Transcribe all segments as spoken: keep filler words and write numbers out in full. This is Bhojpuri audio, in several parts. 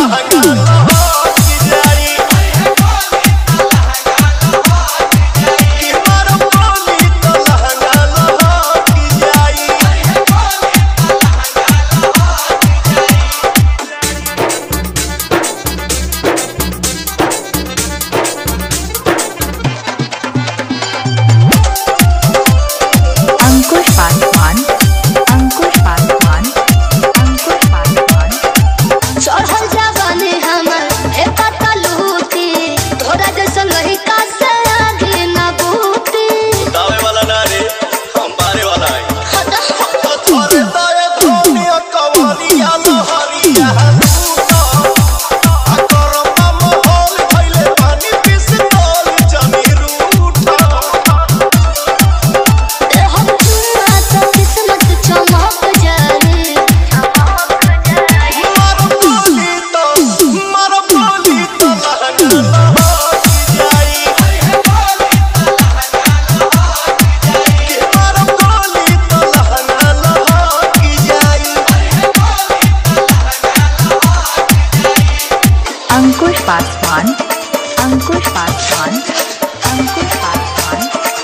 अंकुश पासवान, अंकुश पासवान, अंकुश पासवान।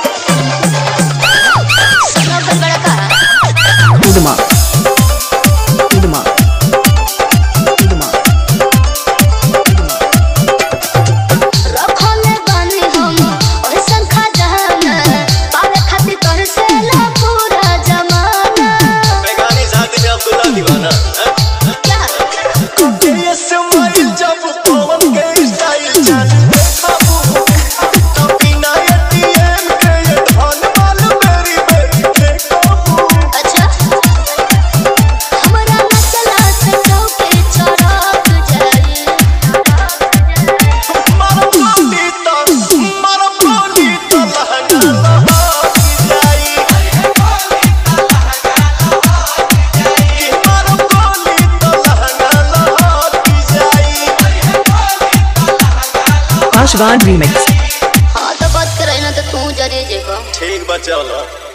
उदमा, उदमा, उदमा, उदमा। रखले बानी हम और संखा जहाना, पावे खातिर तोर से ला पूरा जमाना। बेगानी शादी में अब्दुल्ला दीवाना। क्या? ये स्माइल जब पवन के स्टाइल जान देखा तब बिना एटीएम के ये धन वाल मेरी बेटी देखो। अच्छा हमरा नचला से चौके चढ़क जाई। मारो गोली तो मारो गोली तो लहंगा लहक जाई। मारो गोली तो लहंगा लहक जाई। पासवान रीमिक्स। हाँ तो बात करे ना तो तू जरे जेबा। ठीक बच्चा वाला।